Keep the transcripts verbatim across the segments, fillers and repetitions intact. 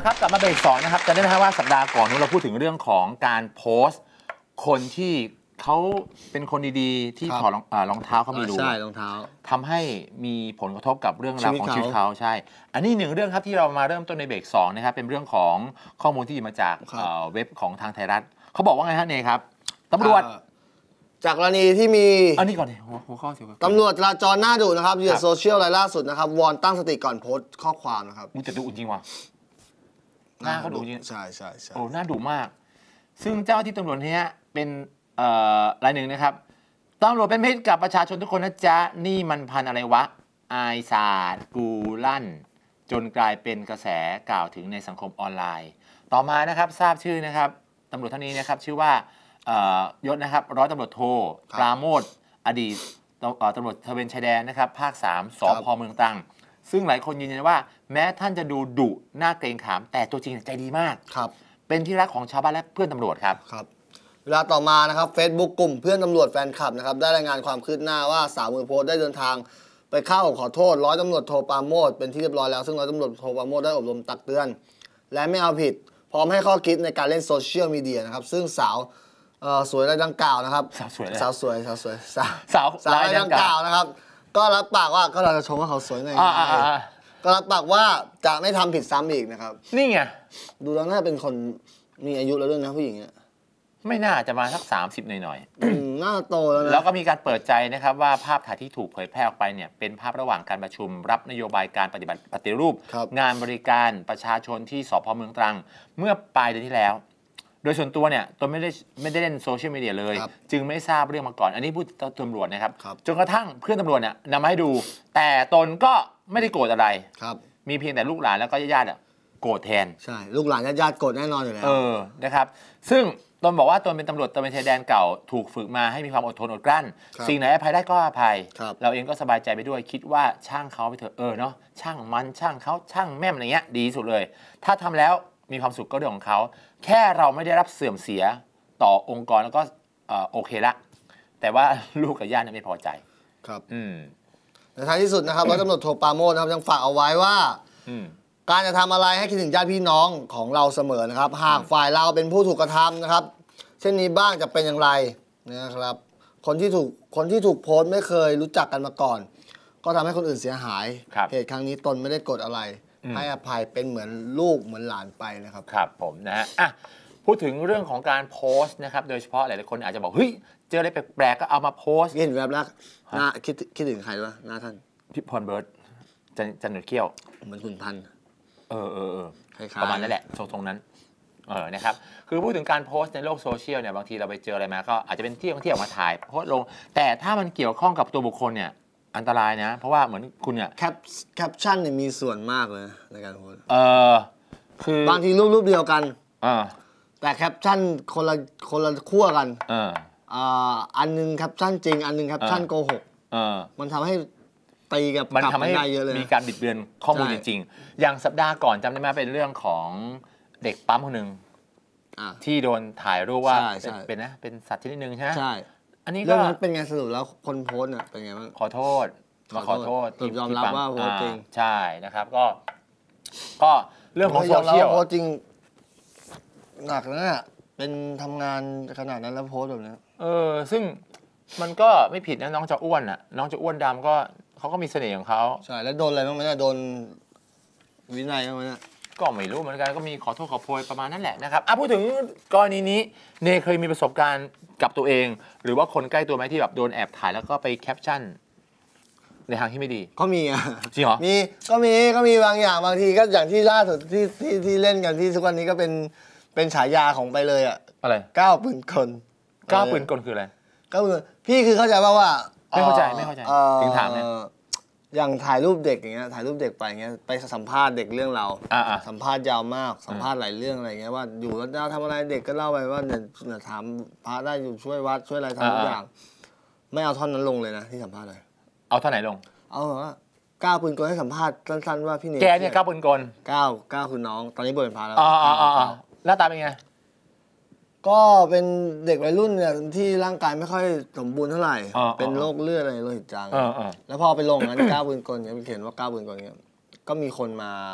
ครับกลับมาเบรกสองนะครับจะได้ไหมครับว่าสัปดาห์ก่อนนู้นเราพูดถึงเรื่องของการโพสต์คนที่เขาเป็นคนดีๆที่ถอดรองเท้าเขามีรูใช่รองเท้าทำให้มีผลกระทบกับเรื่องราวของชีวิตเขาใช่อันนี้หนึ่งเรื่องครับที่เรามาเริ่มต้นในเบรกสองนะครับเป็นเรื่องของข้อมูลที่มาจากเว็บของทางไทยรัฐเขาบอกว่าไงฮะเนครับตำรวจจากกรณีที่มีอันนี้ก่อนหัวข้อสิตำรวจจราจรหน้าดุนะครับเหยื่อโซเชียลรายล่าสุดนะครับวอนตั้งสติก่อนโพสต์ข้อความนะครับมึงจะดูจริงว่ะหน้าเขาดุจริงใช่ใช่ใช่โอ้หน้าดุมากซึ่งเจ้าที่ตำรวจเนี้ยเป็นรายหนึ่งนะครับตำรวจเป็นมิตรกับประชาชนทุกคนนะจ๊ะนี่มันพันอะไรวะอายศาสตร์กูลั่นจนกลายเป็นกระแสกล่าวถึงในสังคมออนไลน์ต่อมานะครับทราบชื่อนะครับตำรวจท่านนี้นะครับชื่อว่ายศนะครับร้อยตำรวจโทปราโมทอดีตตำรวจตระเวนชายแดนนะครับภาคสามสพเมืองตรังซึ่งหลายคนยืนยันว่าแม้ท่านจะดูดุน่าเกรงขามแต่ตัวจริงใจดีมากครับเป็นที่รักของชาวบ้านและเพื่อนตำรวจครับครับเวลาต่อมานะครับ Facebook กลุ่มเพื่อนตำรวจแฟนคลับนะครับได้รายงานความคืบหน้าว่าสาวมือโพสได้เดินทางไปเข้าขอโทษร้อยตำรวจโทปราโมทเป็นที่เรียบร้อยแล้วซึ่งร้อยตำรวจโทปราโมทได้อบรมตักเตือนและไม่เอาผิดพร้อมให้ข้อคิดในการเล่นโซเชียลมีเดียนะครับซึ่งสาวสวยรายดังกล่าวนะครับสาวสวยสาวสวยสาวสวยสาวสาวสาวรายดังกล่าวนะครับก็รับปากว่าก็เราจะชมว่าเขาสวยไงก็รับปากว่าจะไม่ทำผิดซ้ำอีกนะครับนี่ไงดูแล้วน่าเป็นคนมีอายุแล้วด้วยนะผู้หญิงเนี่ยไม่น่าจะมาสักสามสิบหน่อยๆน่าโตแล้วนะแล้วก็มีการเปิดใจนะครับว่าภาพถ่ายที่ถูกเผยแพร่ออกไปเนี่ยเป็นภาพระหว่างการประชุมรับนโยบายการปฏิบัติปฏิรูปงานบริการประชาชนที่สพเมืองตรังเมื่อปลายเดือนที่แล้วโดยส่วนตัวเนี่ยตนไม่ได้ไม่ได้เล่นโซเชียลมีเดียเลยจึงไม่ทราบเรื่องมาก่อนอันนี้พูดตำรวจนะครับจนกระทั่งเพื่อนตำรวจเนี่ยนำมาให้ดูแต่ตนก็ไม่ได้โกรธอะไรมีเพียงแต่ลูกหลานแล้วก็ญาติๆโกรธแทนใช่ลูกหลานญาติๆโกรธแน่นอนอยู่แล้วเออนะครับซึ่งตนบอกว่าตนเป็นตำรวจตระเวนชายแดนเก่าถูกฝึกมาให้มีความอดทนอดกลั้นสิ่งไหนอภัยได้ก็อภัยเราเองก็สบายใจไปด้วยคิดว่าช่างเขาไปเถอะเออเนาะช่างมันช่างเขาช่างแม่มอะไรเงี้ยดีสุดเลยถ้าทำแล้วมีความสุขก็เรื่องของเขาแค่เราไม่ได้รับเสื่อมเสียต่อองค์กรแล้วก็โอเคละแต่ว่าลูกกับญาติไม่พอใจครับอืมในท้ายที่สุดนะครับร้อยตำรวจโทปราโมทนะครับยังฝากเอาไว้ว่าการจะทำอะไรให้คิดถึงญาติพี่น้องของเราเสมอนะครับหากฝ่ายเราเป็นผู้ถูกกระทำนะครับเช่นนี้บ้างจะเป็นอย่างไรนะครับคนที่ถูกคนที่ถูกโพสต์ไม่เคยรู้จักกันมาก่อนก็ทำให้คนอื่นเสียหายเหตุครั้งนี้ตนไม่ได้กดอะไรให้อภัยเป็นเหมือนลูกเหมือนหลานไปนะครับครับผมนะฮะอ่ะพูดถึงเรื่องของการโพสต์นะครับโดยเฉพาะหลายๆคนอาจจะบอกเฮ้ยเจออะไรแปลกๆก็เอามาโพสต์เห็นแบบแรกหน้าคิดคิดถึงใครวะหน้าท่านพี่พรเบิร์ตจันจันหนุดเขี้ยวเหมือนคุณพันเออเออเออประมาณนั้นแหละทรงๆนั้นเออนะครับคือพูดถึงการโพสต์ในโลกโซเชียลเนี่ยบางทีเราไปเจออะไรมาก็อาจจะเป็นที่ท่องเที่ยวมาถ่ายโพสต์ลงแต่ถ้ามันเกี่ยวข้องกับตัวบุคคลเนี่ยอันตรายนะเพราะว่าเหมือนคุณเนี่ยแคปแคปชั่นเนี่ยมีส่วนมากเลยในการโพสต์เออคือบางทีรูปรูปเดียวกันอ่าแต่แคปชั่นคนละคนละขั้วกันเอออ่าอันนึงแคปชั่นจริงอันนึงแคปชั่นโกหกเออมันทำให้ตีกับมันทำให้มีการบิดเบือนข้อมูลจริงๆอย่างสัปดาห์ก่อนจำได้ไหมเป็นเรื่องของเด็กปั๊มคนหนึ่งที่โดนถ่ายรูปว่าเป็นนะเป็นสัตว์ชนิดหนึ่งใช่ไหมใช่อันนี้เรื่องนั้นเป็นไงสรุปแล้วคนโพสต์เนี่ยเป็นไงบ้างขอโทษมาขอโทษยอมรับว่าโพสต์จริงใช่นะครับก็ก็เรื่องของโซเชียลโพสต์จริงหนักนะเนี่ยเป็นทำงานขนาดนั้นแล้วโพสต์แบบนี้เออซึ่งมันก็ไม่ผิดนะน้องจะอ้วนอ่ะน้องจะอ้วนดำก็เขาก็มีเสน่ห์ของเขาใช่แล้วโดนอะไรบ้างไหมเนี่ยโดนวินัยบ้างไหมเนี่ยก็ไม่รู้เหมือนกันก็มีขอโทษขอโพยประมาณนั้นแหละนะครับอ่ะพูดถึงกรณีนี้เนเคยมีประสบการณ์กับตัวเองหรือว่าคนใกล้ตัวไหมที่แบบโดนแอบถ่ายแล้วก็ไปแคปชั่นในทางที่ไม่ดีก็มีอ่ะจริงเหรอมีก็มีก็มีบางอย่างบางทีก็อย่างที่ล่าสุดที่ที่ที่เล่นกันที่ทุกวันนี้ก็เป็นเป็นฉายาของไปเลยอ่ะอะไรก้าวปืนกลก้าวปืนกลคืออะไรก้าวปืนพี่คือเข้าใจป่าวว่าไม่เข้าใจไม่เข้าใจถึงถามเนี่ยอย่างถ่ายรูปเด็กอย่างเงี้ยถ่ายรูปเด็กไปอย่างเงี้ยไปสัมภาษณ์เด็กเรื่องเราสัมภาษณ์ยาวมากสัมภาษณ์หลายเรื่องอะไรเงี้ยว่าอยู่แล้วจะทำอะไรเด็กก็เล่าไปว่าเนี่ยถามพระได้อยู่ช่วยวัดช่วยอะไรทำทุกอย่างไม่เอาท่อนนั้นลงเลยนะที่สัมภาษณ์เลยเอาท่อนไหนลงเอาเหรอก้าวปืนกลให้สัมภาษณ์สั้นๆว่าพี่เนแกเนี่ยก้าวปืนกลก้าวก้าวคือน้องตอนนี้บวชเป็นพระแล้วอ๋ออ๋อหน้าตาเป็นไงก็เป็นเด็กวัยรุ่นเนี่ยที่ร่างกายไม่ค่อยสมบูรณ์เท่าไหร่เป็นโรคเลือดอะไรโลหิตจางแล้วพอไปลงนั้นก้าวปืนกลเนี่ยเขียนว่าก้าวปืนกลเนี่ยก็มีคนมา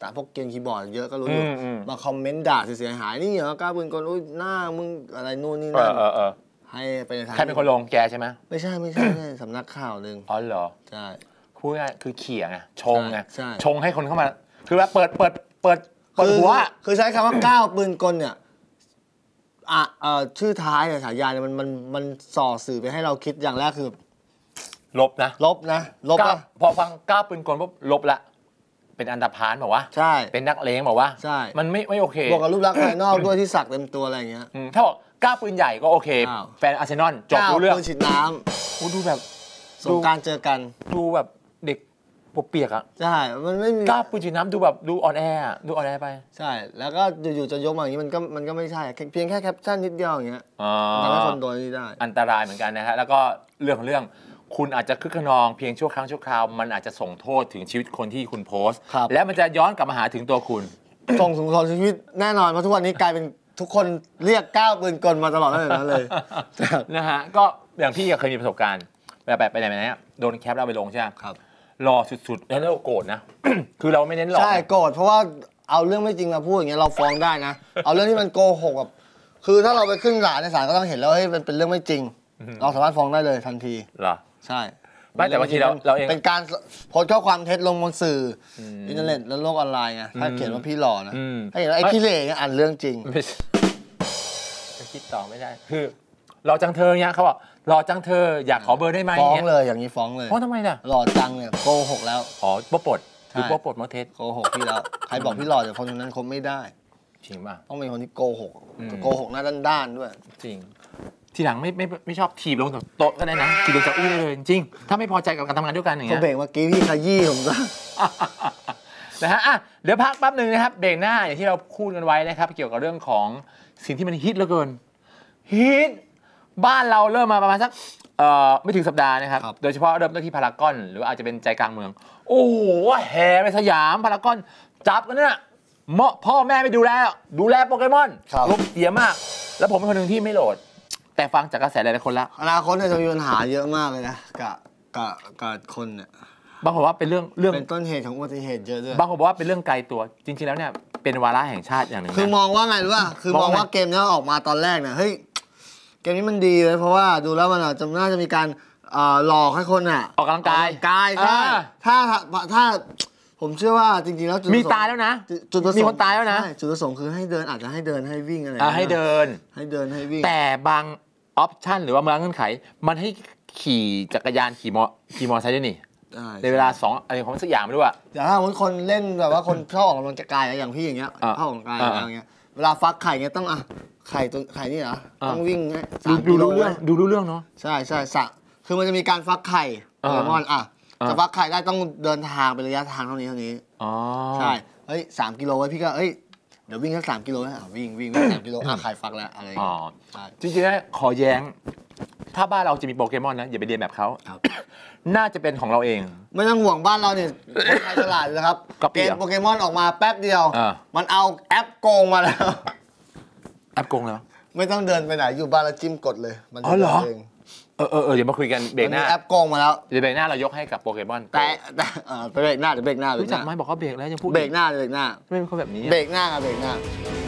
ตาพวกเกมคีย์บอร์ดเยอะก็รู้อือยู่มอืมมาคอมเมนต์ด่าเสียหายนี่เหรอกล้าปืนกลอุ้ยหน้ามึงอะไรนู่นนี่เอนั่อน เออเออให้ไปในทางใครเป็นคนลงแกใช่ไหมไม่ใช่ไม่ใช่ไม่ใช่สำนักข่าวหนึ่งอ๋อเหรอใช่พูดง่ายๆคือเขี่ยไงชงไงใช่ชงให้คนเข้ามา คือว่าเปิดเปิดเปิดเปิดหัวคือใช้คำว่าก้าวปืนกลเนี่ยอ่ะเอ่อชื่อท้ายเนี่ยฉายาเนี่ยมันมันมันส่อสื่อไปให้เราคิดอย่างแรกคือลบนะลบนะลบก้าวนะพอฟังก้าวปืนกลปุ๊บลบละเป็นอันดพาลบอกว่าใช่เป็นนักเลงบอกว่าใช่มันไม่ไม่โอเคบวกกับรูปลักษณ์ภายนอกด้วยที่สักเต็มตัวอะไรอย่างเงี้ยอืมถ้าบอกก้าวปืนใหญ่ก็โอเคอ้าวแฟนอาร์เซนอลจบรู้เรื่องก้าวปืนฉีดน้โอ้ดูแบบำสงกรารเจอกันดูแบบเด็กปวกเปียกอะใช่มันไม่มีก้าวปืนฉีดน้ำดูแบบดูอ่อนแออะดูอ่อนแอไปใช่ แล้วก็อยู่ๆจะยกมาอย่างนี้มันก็มันก็ไม่ใช่แค่เพียงแค่แคปชั่นนิดเดียวอย่างเงี้ยอ๋อทำให้คนโดนนี่ได้อันตรายเหมือนกันนะฮะแล้วก็เรื่องของเรื่องคุณอาจจะคึกขนองเพียงชั่วครั้งชั่วคราวมันอาจจะส่งโทษถึงชีวิตคนที่คุณโพสต์ครับและมันจะย้อนกลับมาหาถึงตัวคุณส่งถึงคนชีวิตแน่นอนเพราะทุกวันนี้กลายเป็นทุกคนเรียกก้าวปืนกลมาตลอดนั่นเลยเลยนะฮะก็อย่างพี่ก็เคยมีประสบการณ์เวลาไปไปไหนมาไหนอะโดนแคปแล้วเอาไปลงใช่ไหมครับรอสุดๆแล้วเราโกรธนะ คือเราไม่เน้นหลอกใช่นะโกรธเพราะว่าเอาเรื่องไม่จริงมาพูดอย่างเงี้ยเราฟ้องได้นะ เอาเรื่องที่มันโกหกแบบคือถ้าเราไปขึ้นศาลในศาลก็ต้องเห็นแล้วว่าเฮ้ยมันเป็นเรื่องไม่จริง เราสามารถฟ้องได้เลยทันทีเหรอใช่ไม่แต่บางทีเราเราเองเป็นการโพสต์ข้อความเท็จลงบนสื่ออมอินเทอร์เน็ตและโลกออนไลน์ไงถ้าอืมเขียนว่าพี่หล่อนะอืมถ้าเห็นว่าไอ้พี่เหล่เนี่ยอ่านเรื่องจริงไม่ใช่จะคิดต่อไม่ได้ คือรอจังเธอเนี่ยเขาบอกรอจังเธออยากขอเบอร์ได้ไหมฟ้องนี่เลยอย่างนี้ฟ้องเลยเพราะทำไมล่ะหล่อจังเนี่ยโกหกแล้วอ๋อป๊อปลดใช่คือป๊อปลดมอเทสโกหกพี่แล้วใครบอกพี่หล่อแต่คนคนนั้นคบไม่ได้จริงป่ะต้องเป็นคนที่โกหกอืมโกหกหน้าด้านๆด้วยจริง ทีหลังไม่ไม่ไม่ชอบถีบลงจากโต๊ะก็ได้นะถีบลงจากอุ้ยได้เลยจริงถ้าไม่พอใจกับการทำงานด้วยกันอย่างก็เงี้ยเบรกเมื่อกี้พี่ขยี้ผมซะนะฮะอ่ะเดี๋ยวพักแป๊บหนึ่งนะครับเบรกหน้าอย่างที่เราพูดกันไว้นะครับ เกี่ยวกับเรื่องของสิ่งที่มันฮิตเหลือเกินฮิตบ้านเราเริ่มมาประมาณสักเอ่อไม่ถึงสัปดาห์นะครับครับโดยเฉพาะเริ่มต้นที่พารากอนหรือว่าอาจจะเป็นใจกลางเมือง โอ้โหแห่ไปสยามพารากอนจับกันเนี่ยเมาะพ่อแม่ไม่ดูแลดูแลโปเกมอนครับลบเสียมาก แล้วผมเป็นคนหนึ่งที่ไม่โหลด แต่ฟังจากกระแสหลายๆคนแล้วอนาคตเนี่ยจะมีปัญหาเยอะมากเลยนะกับกับกับคนเนี่ยบางคนบอกว่าเป็นเรื่องเรื่องเป็นต้นเหตุของอุบัติเหตุเยอะด้วยบางคนบอกว่าเป็นเรื่องไกลตัว จริงๆแล้วเนี่ยเป็นวาระแห่งชาติอย่างหนึ่งนะคือมองว่าไงรู้ป่ะคือมองมองไงว่าเกมเนี้ยออกมาตอนแรกเนี่ยเฮ้ยเกมนี้มันดีเลยเพราะว่าดูแล้วมันอาจจะน่าจะมีการเอ่อหลอกให้คนอ่ะออกกำลังกายออกกายใช่อ่าถ้าถ้าถ้าผมเชื่อว่าจริงๆแล้วจุดมีประสงค์ตายแล้วนะจุดประสงค์มีคนตายแล้วนะใช่จุดประสงค์คือให้เดินอาจจะให้เดินให้วิ่งอะไรอ่ะให้เดินให้เดินให้วิ่งแต่บางออปชันหรือว่าบางเงื่อนไข มันให้ขี่จักรยานขี่มอขี่มอเตอร์ไซค์ด้วยนี่ใช่ในเวลาสองอะไรของสักอย่างไม่รู้อะแต่ถ้าสมมติคนเล่นแบบว่าคนชอบออกกำลังกายอะอย่างพี่อย่างเงี้ยอ่าชอบออกกำลังกายอ่าอะไรอย่างเงี้ยเวลาฟักไข่เงี้ยต้องอ่ะไข่ตัวไข่นี่เหรออ่าต้องวิ่งให้ดูสามดูกิโลรู้เรื่องนะดูรู้เรื่องเนาะใช่ใช่สะคือมันจะมีการฟักไข่อ่าโปเกมอนอ่ะอ่าจะฟักไข่ได้ต้องเดินทางเป็นระยะทางเท่านี้เท่านี้อ๋อใช่เฮ้ยสามกิโลไว้พี่ก็เอ้ยเดี๋ยววิ่งแค่สามกิโลนะอ่ะวิ่งวิ่งวิ่งสามกิโลอ่ะไข่ฟักแล้วอะไรอย่างอ๋อเงี้ยใช่จริงๆแล้วขอแย้ง ถ้าบ้านเราจะมีโปเกมอนนะอย่าไปเรียนแบบเขาครับน่าจะเป็นของเราเองไม่ต้องห่วงบ้านเราเนี่ยคนไทยฉลาดเลยครับก๊อปปี้เกมเหรอโปเกมอนออกมาแป๊บเดียวอ่ามันเอาแอปโกงมาแล้วแอปโกงแล้วไม่ต้องเดินไปไหนอยู่บ้านแล้วจิ้มกดเลย มันอ๋อเหรอเองเออเออเออเดี๋ยวมาคุยกันเบรกหมันน้ามีแอปโกงมาแล้วเดี๋ยวเบรกหน้าเรายกให้กับโปเกมอนแต่แต่เออไปเบรกหน้าเดี๋ยวเบรกหน้าเบรรู้กหจักน้าไหมบอกเขาเบรกแล้วยังพูดเบรกหน้าเบรกหน้าไม่เป็นคนแบบนี้อะเบรกหน้ากับเบรกหน้า